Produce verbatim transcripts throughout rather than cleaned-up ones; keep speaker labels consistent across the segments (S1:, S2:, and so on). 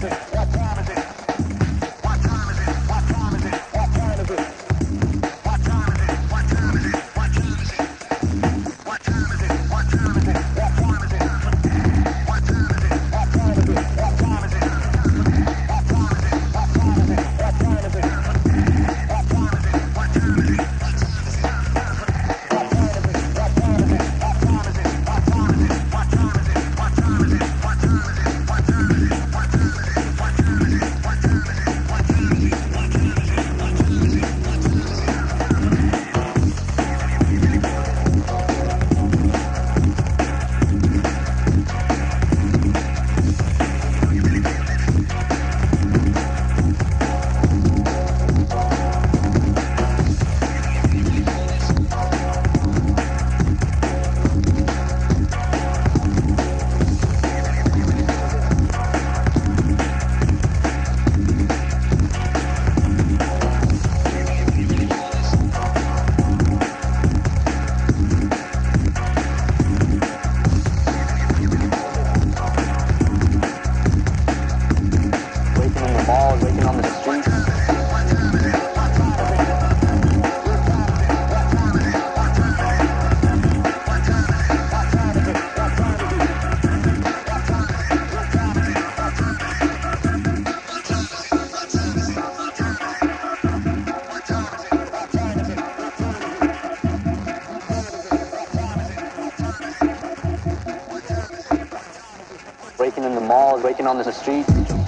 S1: breaking in the malls, breaking on the streets.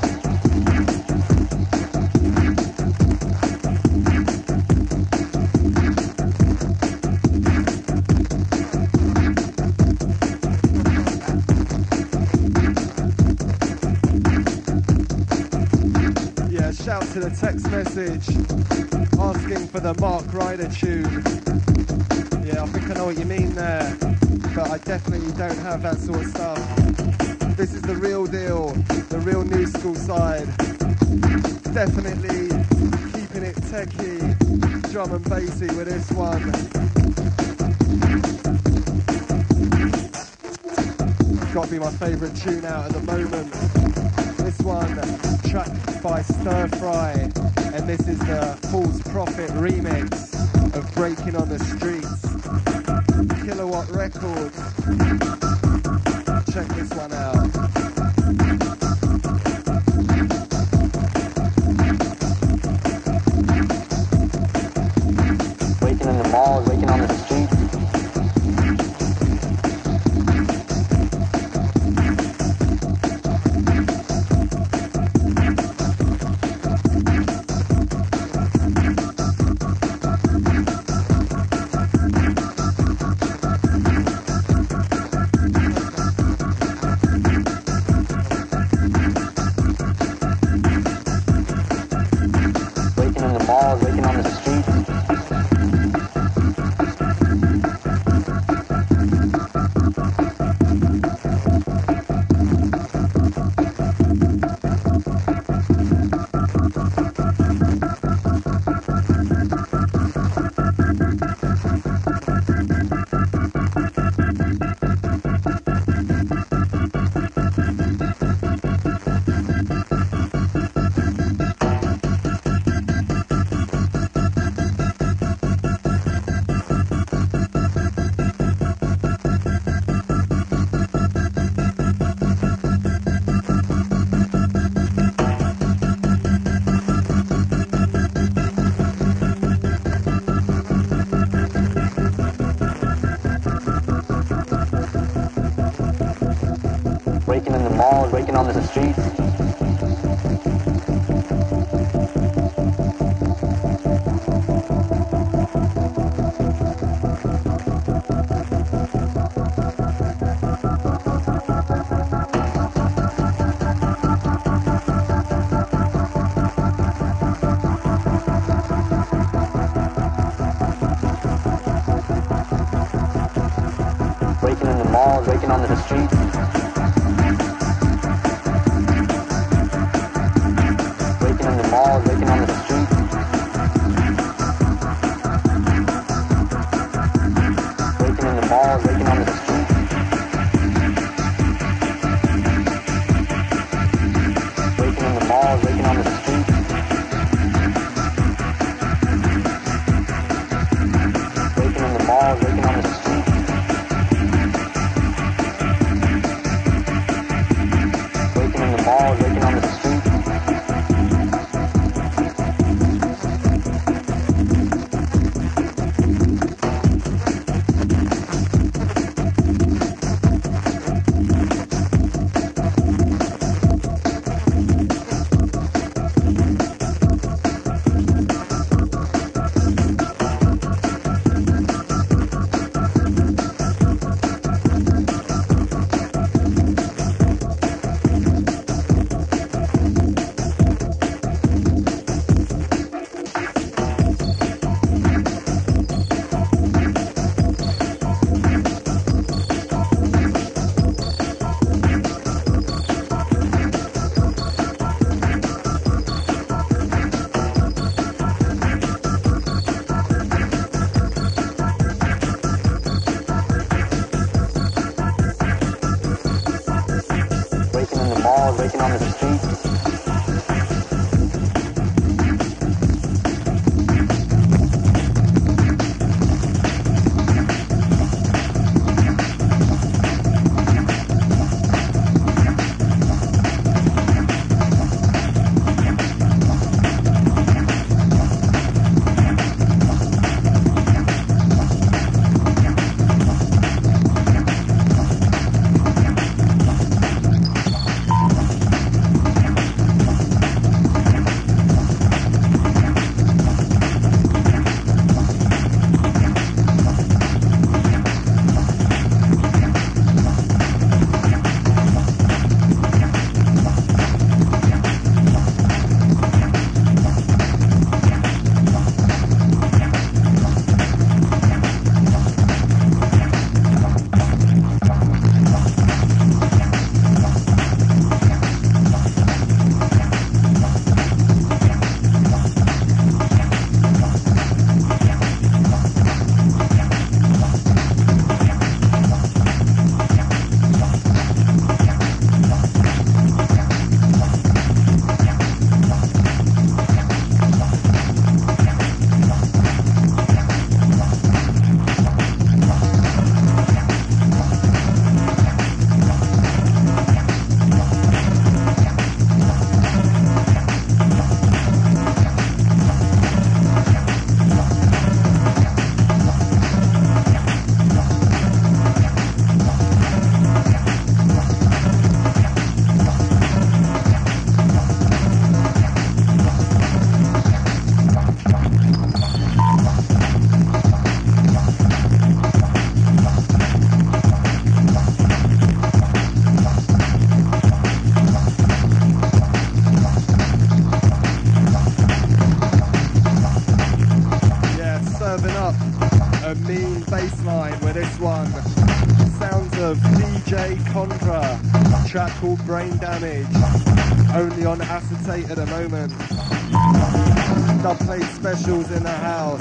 S2: Yeah, shout to the text message asking for the Mark Ryder tune. Yeah, I think I know what you mean there, but I definitely don't have that sort of stuff. This is the real deal, the real new school side. Definitely keeping it techie, drum and bassy with this one. Got to be my favourite tune out at the moment. This one, tracked by Stir Fry, and this is the False Prophet remix of Breaking on the Streets. Kilowatt Records. Check this one out.
S1: Waking in the malls, waking on the streets. Breaking on the streets. Breaking in the malls, breaking on the streets. Breaking on the street. Breaking in the mall, breaking on the street. Breaking in malls, waking on the streets. Waking in the malls, waking on the streets. Waking in the malls, waking on the streets. Waking on the streets. Track called Brain Damage, only on acetate at the moment. Dub plate specials in the house.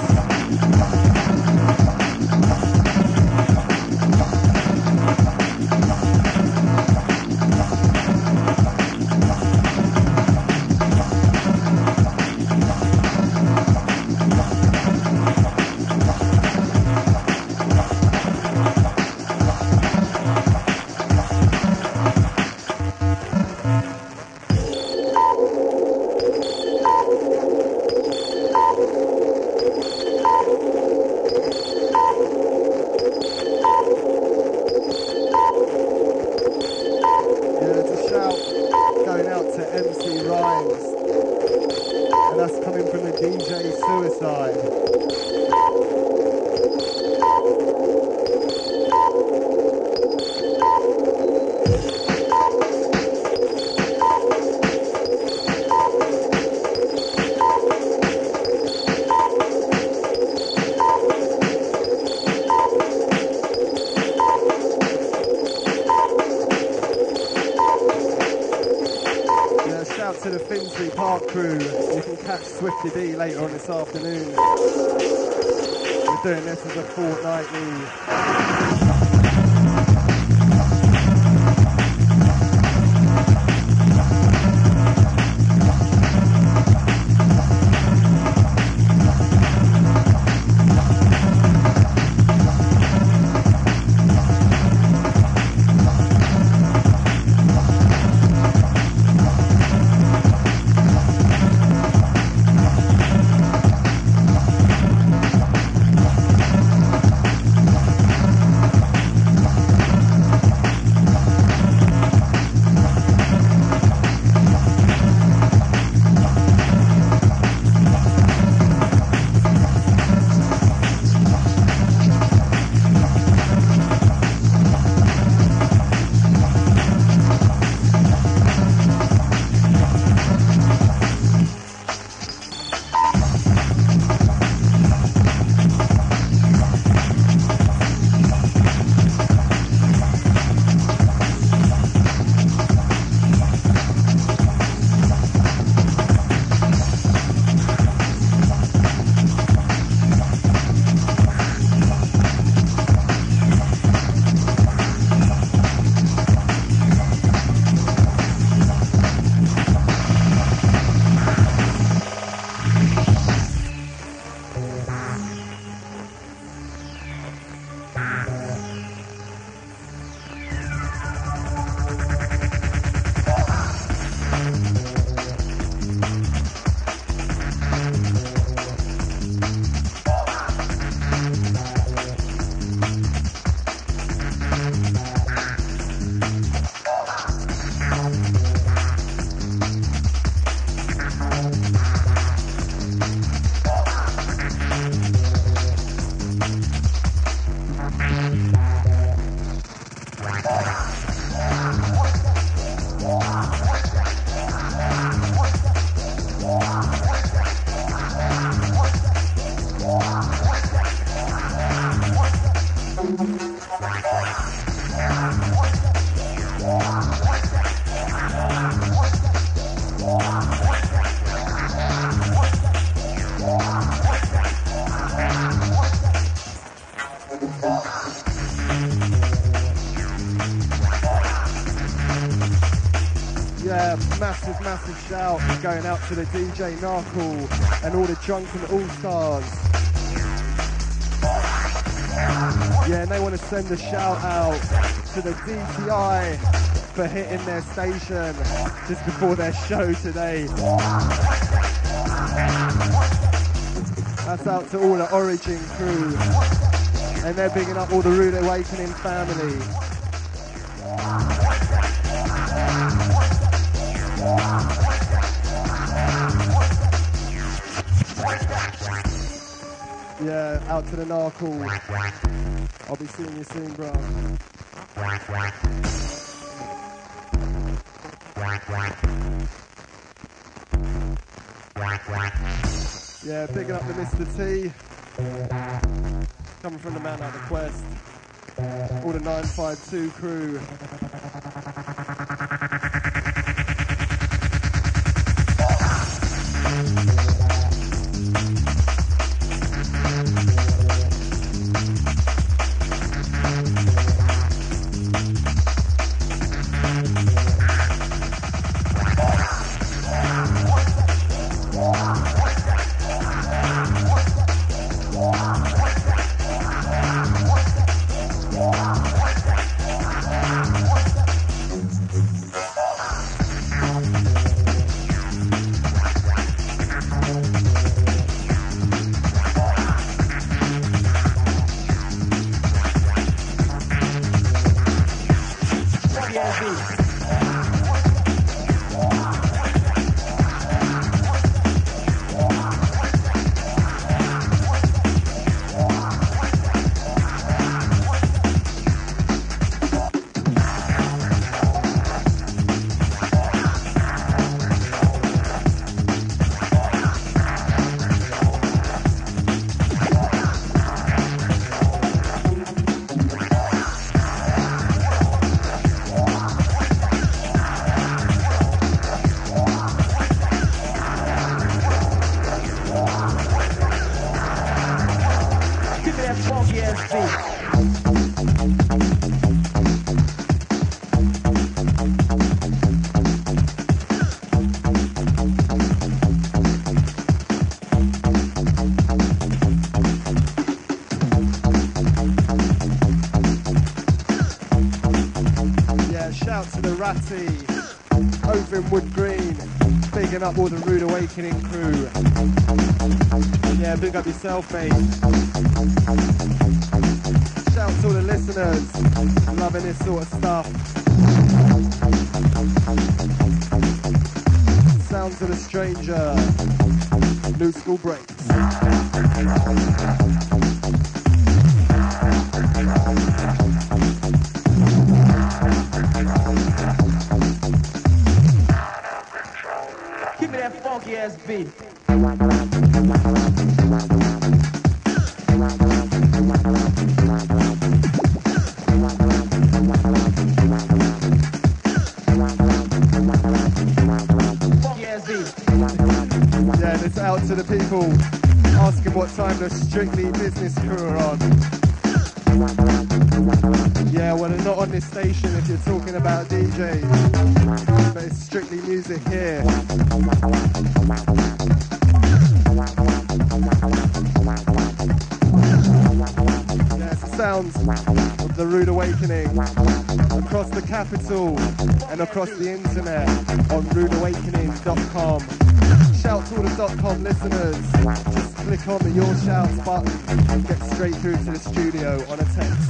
S1: To the Finsbury Park crew. You can catch Swifty B later on this afternoon. We're doing this as a fortnightly.
S2: Yeah, massive, massive shout going out to the D J Narkle and all the drunken all-stars. Yeah, and they want to send a shout out to the D T I for hitting their station just before their show today. That's out to all the Origin crew. And they're bigging up all the Ruud Awakening family. Yeah, out to the Narkle. I'll be seeing you soon, bro. Yeah, bigging up the Mister T. Coming from the man out of the Quest. All the nine five two crew. Over in Wood Green, bigging up all the Ruud Awakening crew. Yeah, big up yourself, mate. Shout to all the listeners, loving this sort of stuff. Sounds of the Stranger, New School Breaks.
S3: Funky ass beat.
S2: Yeah, it's out to the people asking what time the Strictly Business crew are on. Yeah, well, they're not on this station if you're talking about D Js, but it's strictly music here. Yeah, it's the sounds of the Ruud Awakening across the capital and across the internet on ruud awakening dot com. Shout to all the .com listeners. Just click on the Your Shouts button and get straight through to the studio on a text.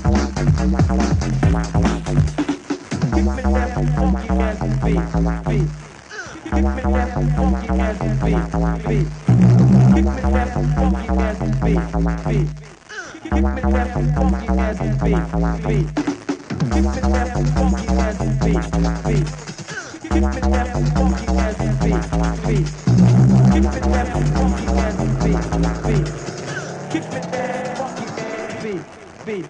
S3: Give me that funky ass beat, beat. Give me that funky ass beat, beat. Give me that funky ass beat, beat. Give me that funky ass beat, beat. Give me that funky ass beat, beat. Give me that funky ass beat, beat. Give me that funky ass beat, beat. Give me that funky ass beat, beat.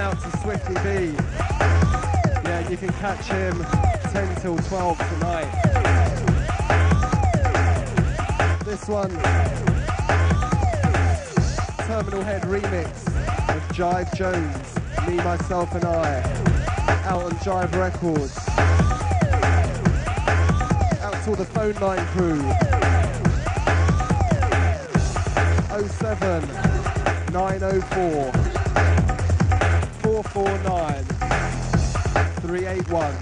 S2: out to Swifty B. Yeah, you can catch him ten till twelve tonight. This one, Terminal Head remix of Jive Jones, Me, Myself and I, out on Jive Records. Out to all the phone line crew. oh seven nine oh four four four nine three eight one.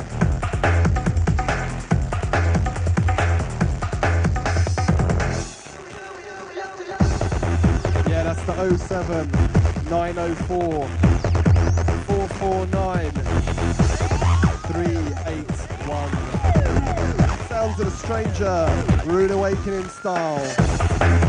S2: Yeah, that's the oh seven nine oh four four four nine three eight one. Sounds of a Stranger, Rude Awakening style.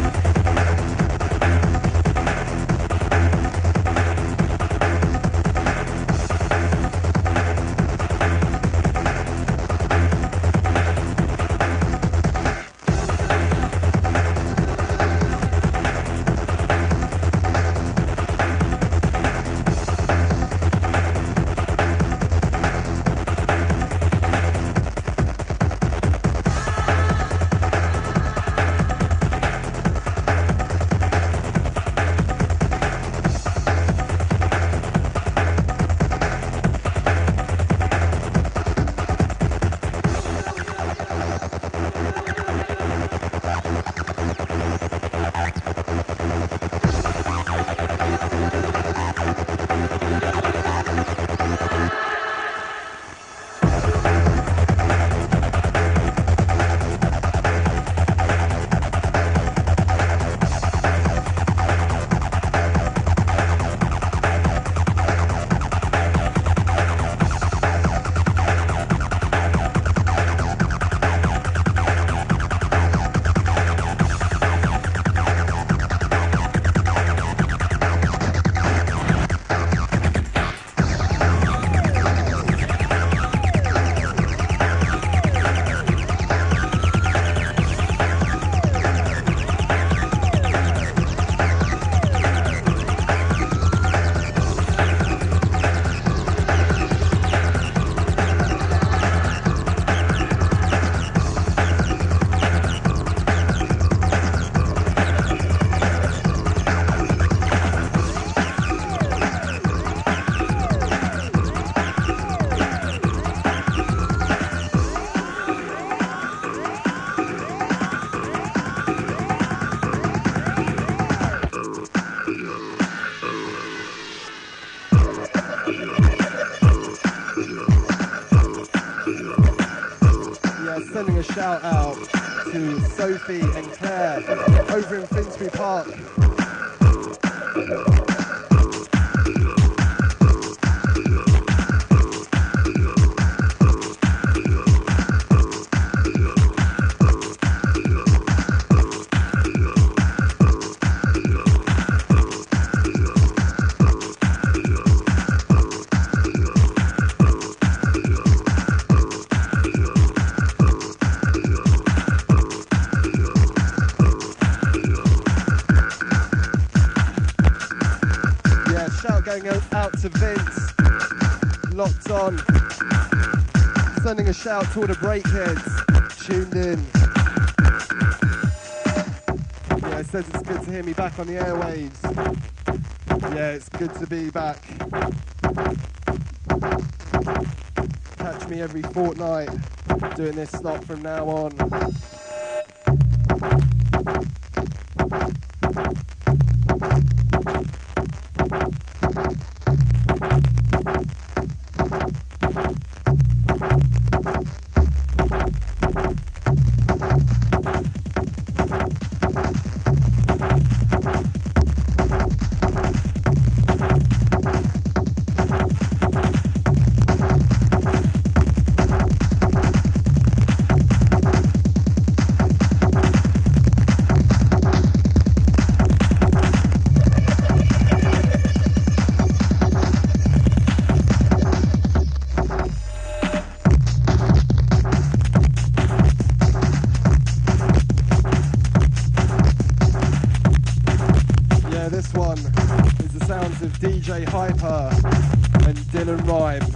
S2: Shout out to Sophie and Claire over in Finsbury Park. Out to Vince, locked on, sending a shout to all the breakheads tuned in. Yeah, it says it's good to hear me back on the airwaves. Yeah, it's good to be back. Catch me every fortnight doing this slot from now on. D J Hyper.
S1: feeling and rhymes.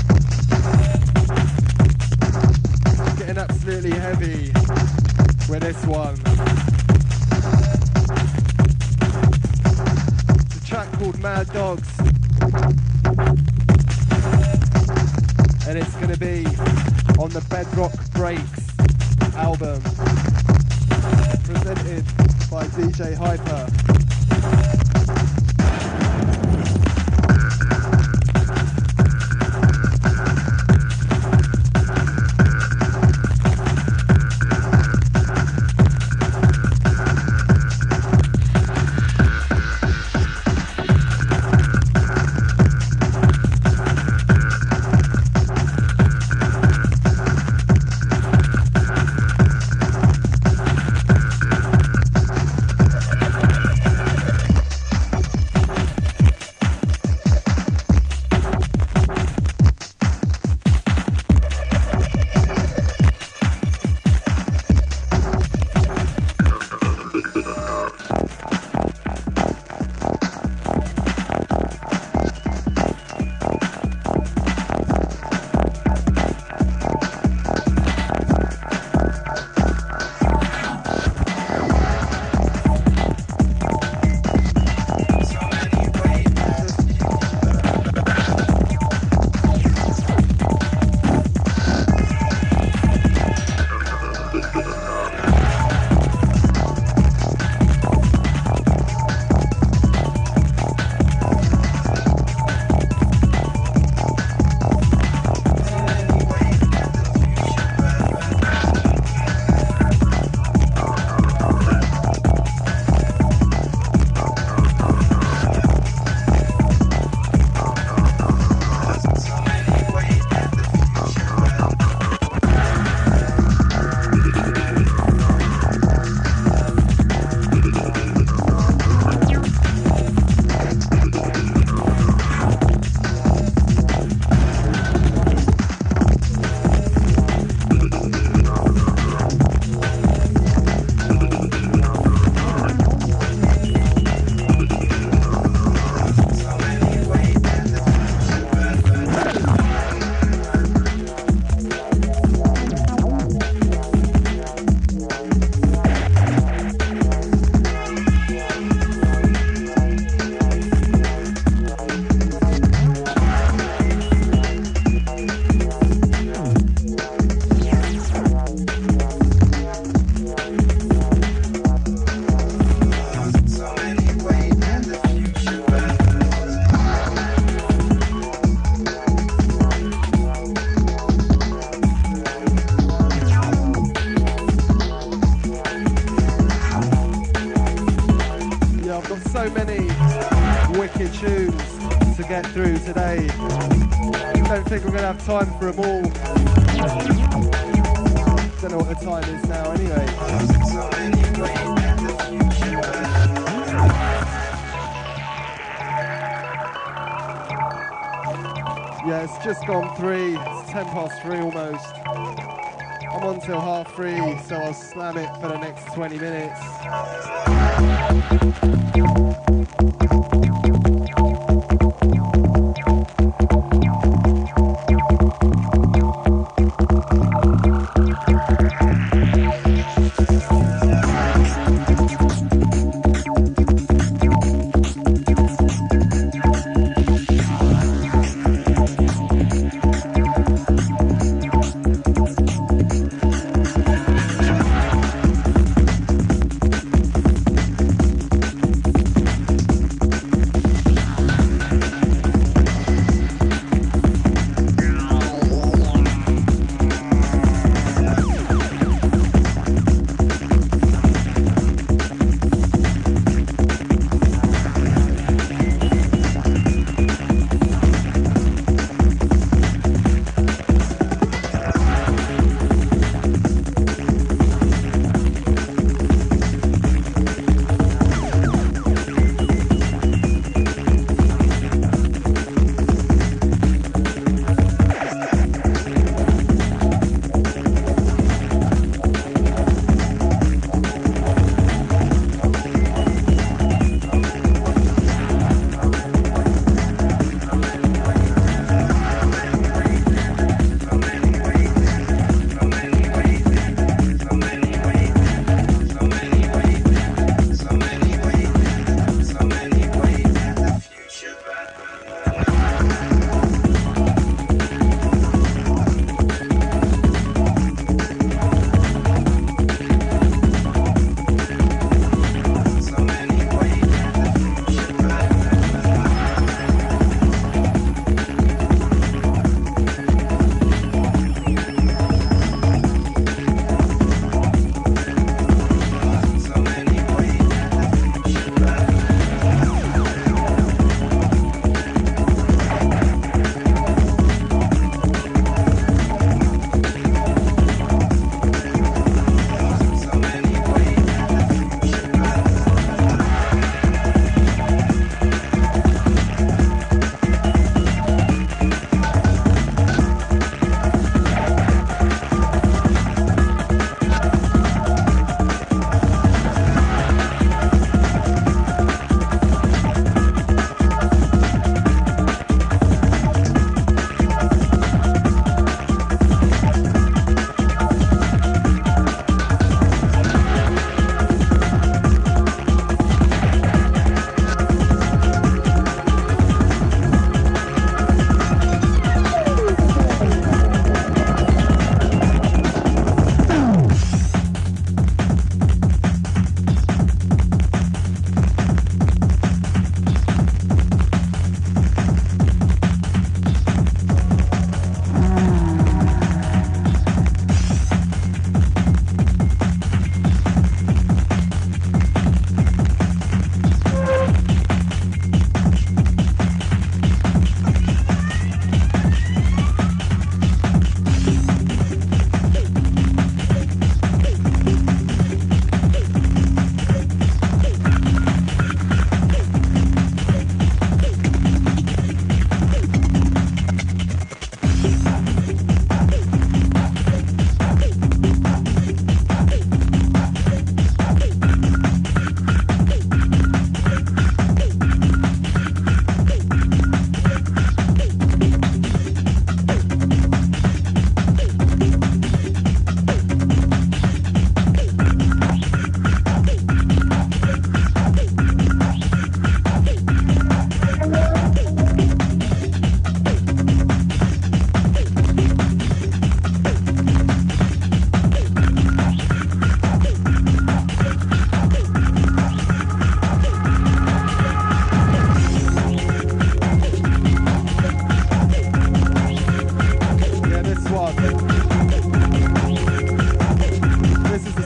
S1: Getting absolutely heavy with this one. It's a track called Mad Dogs. And it's going to be on the Bedrock Breaks album. Presented by D J Hyper. Through today. Don't think we're going to have time for them all. Don't know what the time is now anyway. Yeah, it's just gone three. It's ten past three almost. I'm on till half three, so I'll slam it for the next twenty minutes.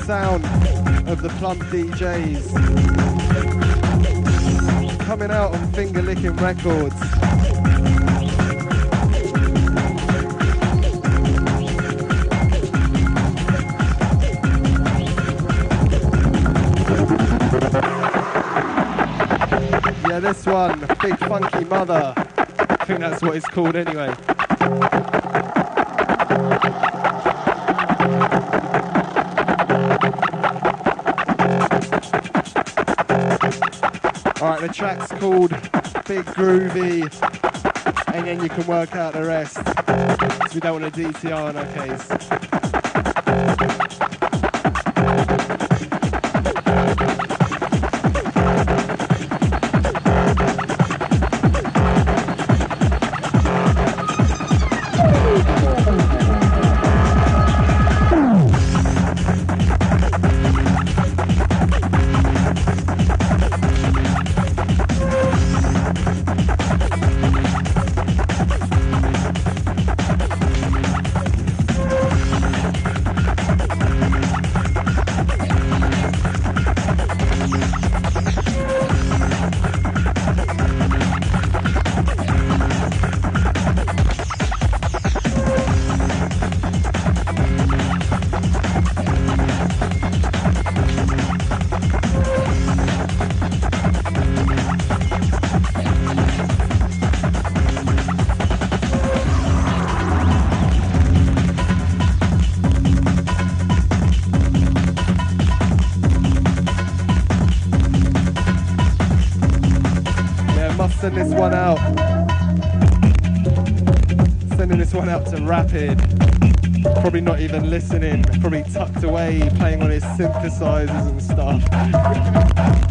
S1: sound of the Plump D Js. Coming out on Finger Licking Records. Yeah, this one, Big Funky Mother. I think that's what it's called anyway. Alright, the track's called Big Groovy, and then you can work out the rest, because we don't want a D T R in our case. Send this one out. Sending this one out to Rapid. Probably not even listening. Probably tucked away, playing on his synthesizers and stuff.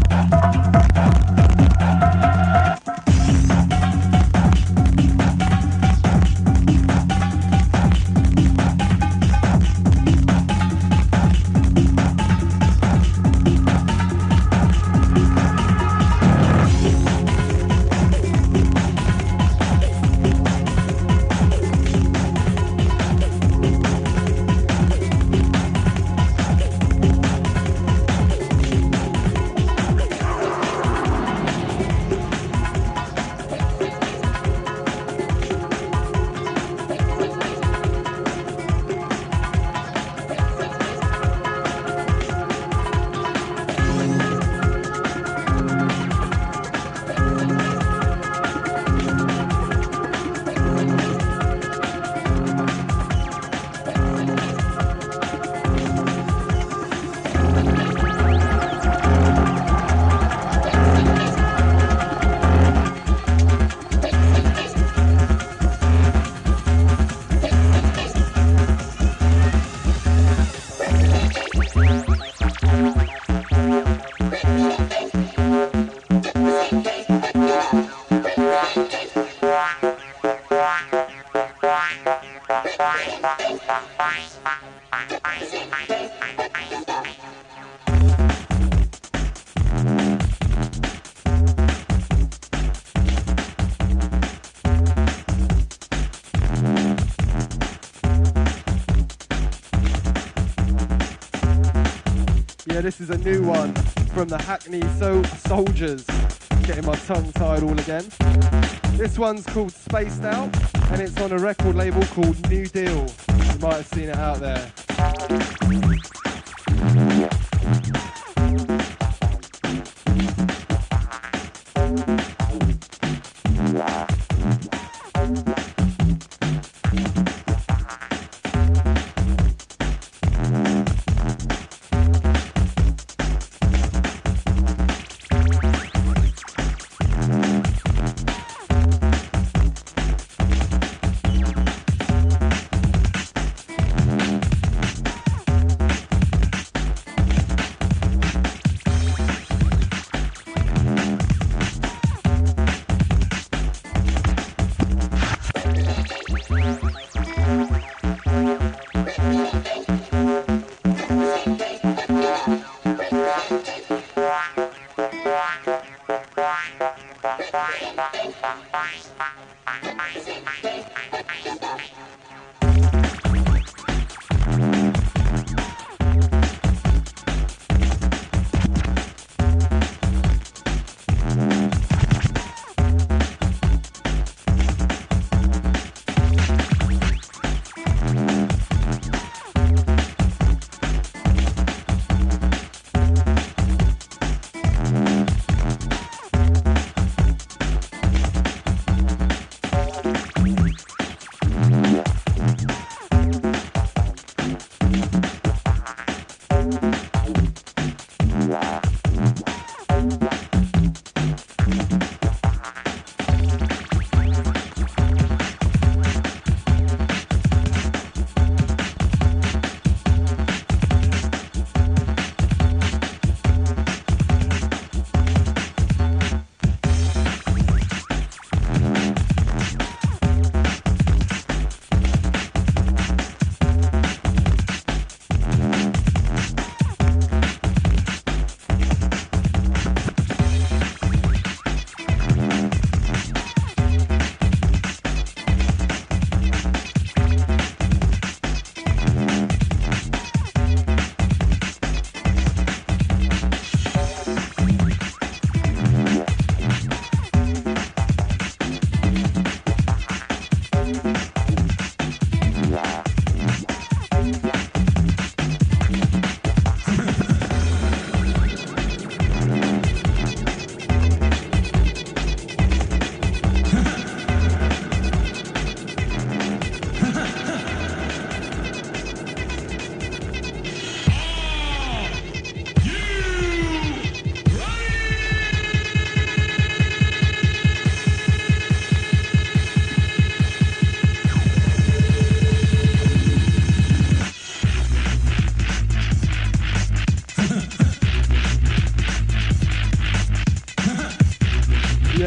S1: This is a new one from the Hackney so Soldiers. Getting my tongue tied all again. This one's called Spaced Out, and it's on a record label called New Deal. You might have seen it out there.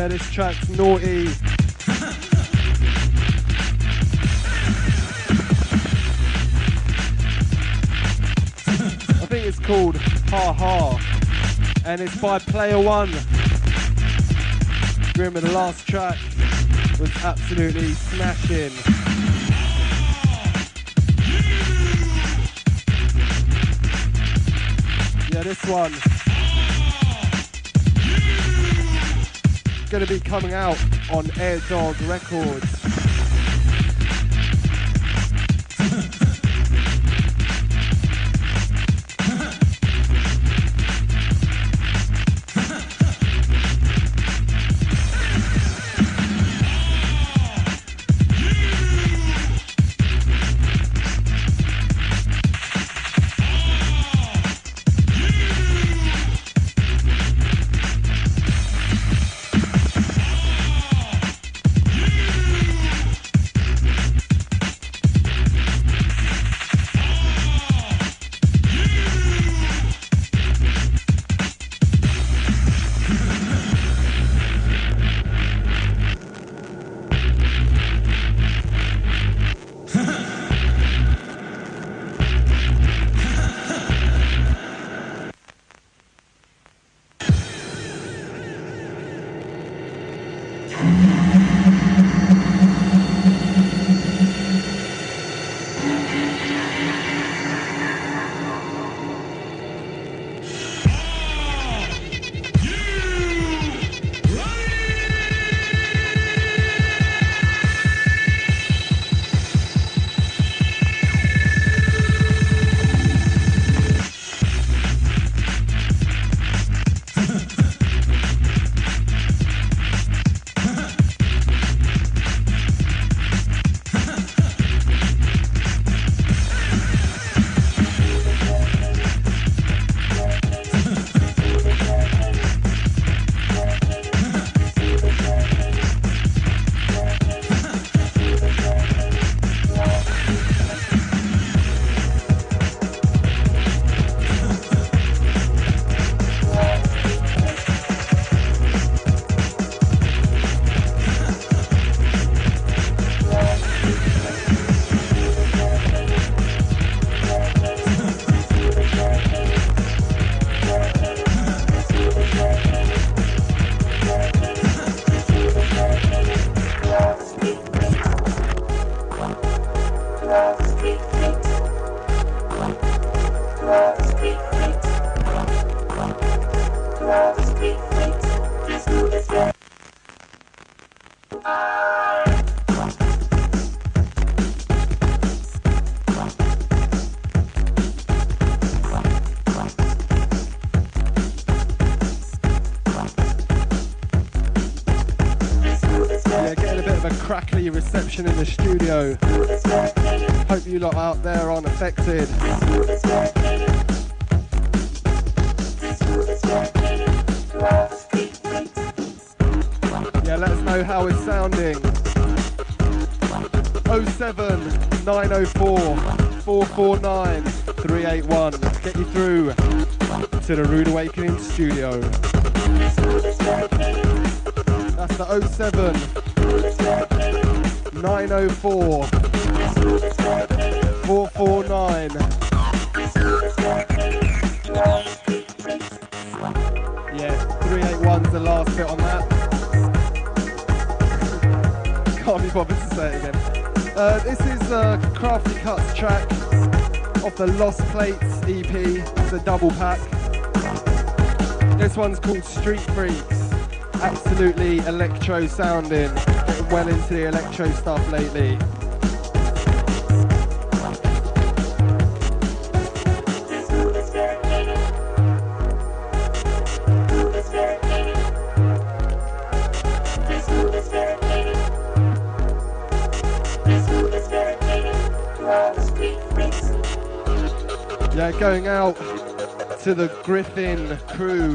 S1: Yeah, this track's naughty. I think it's called Ha Ha, and it's by Player One. Remember the last track was absolutely smashing. Yeah, this one gonna be coming out on Air Dog Records. Crackly reception in the studio. Hope you lot out there aren't affected. Yeah, let us know how it's sounding. oh seven nine oh four four four nine three eight one. Get you through to the Rude Awakening studio. That's the oh seven nine oh four four four nine. Yeah, three eight one's the last bit on that. Can't be bothered to say it again. Uh, this is a Crafty Cuts track off the Lost Plates E P. It's a double pack. This one's called Street Freaks. Absolutely electro sounding. Getting well into the electro stuff lately. Yeah, going out to the Griffin crew.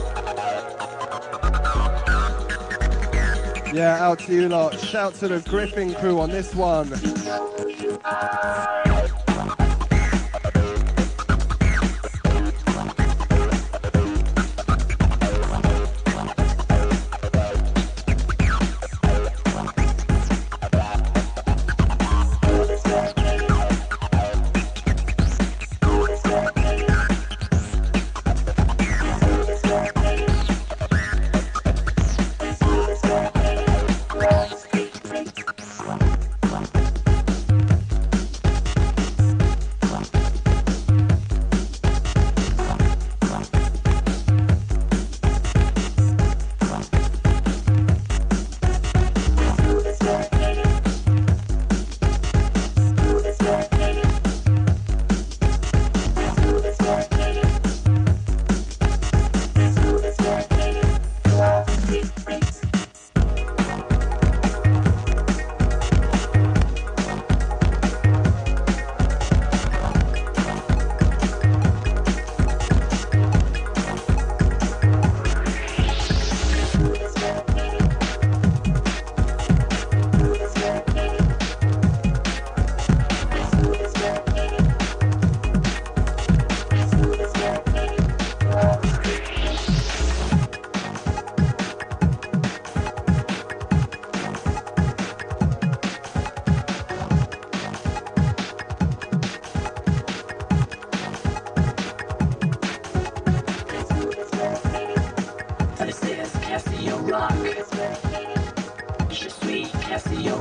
S1: Yeah, out to you lot. Shout to the Griffin crew on this one.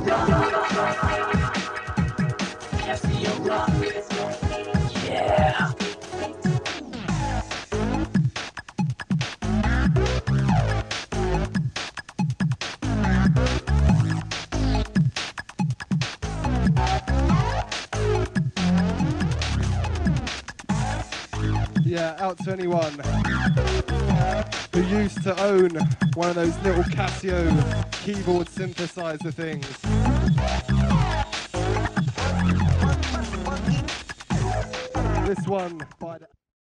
S3: Yeah.
S1: Yeah, out to anyone who used to own one of those little Casio keyboard synthesizer things. This one by the